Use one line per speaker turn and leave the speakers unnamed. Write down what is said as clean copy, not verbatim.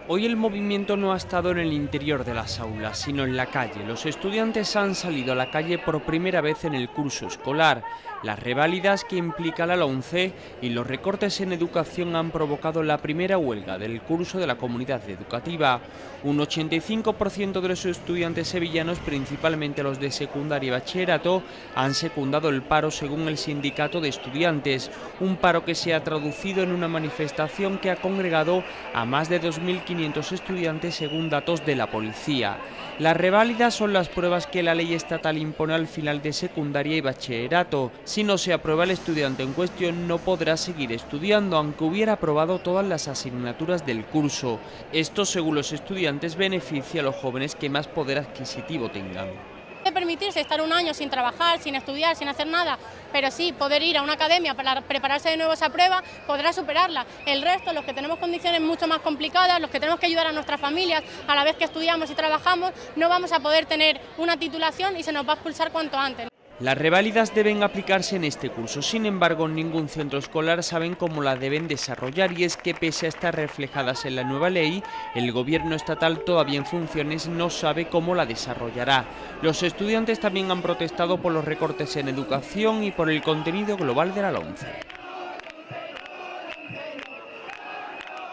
Hoy el movimiento no ha estado en el interior de las aulas, sino en la calle. Los estudiantes han salido a la calle por primera vez en el curso escolar. Las reválidas que implica la LOMCE y los recortes en educación han provocado la primera huelga del curso de la comunidad educativa. Un 85% de los estudiantes sevillanos, principalmente los de secundaria y bachillerato, han secundado el paro según el sindicato de estudiantes. Un paro que se ha traducido en una manifestación que ha congregado a más de 2.500 estudiantes según datos de la policía. Las reválidas son las pruebas que la ley estatal impone al final de secundaria y bachillerato. Si no se aprueba, el estudiante en cuestión no podrá seguir estudiando, aunque hubiera aprobado todas las asignaturas del curso. Esto, según los estudiantes, beneficia a los jóvenes que más poder adquisitivo tengan.
De permitirse estar un año sin trabajar, sin estudiar, sin hacer nada, pero sí poder ir a una academia para prepararse de nuevo esa prueba, podrá superarla. El resto, los que tenemos condiciones mucho más complicadas, los que tenemos que ayudar a nuestras familias a la vez que estudiamos y trabajamos, no vamos a poder tener una titulación y se nos va a expulsar cuanto antes.
Las reválidas deben aplicarse en este curso, sin embargo en ningún centro escolar saben cómo la deben desarrollar, y es que pese a estar reflejadas en la nueva ley, el gobierno estatal todavía en funciones no sabe cómo la desarrollará. Los estudiantes también han protestado por los recortes en educación y por el contenido global de la LOMCE.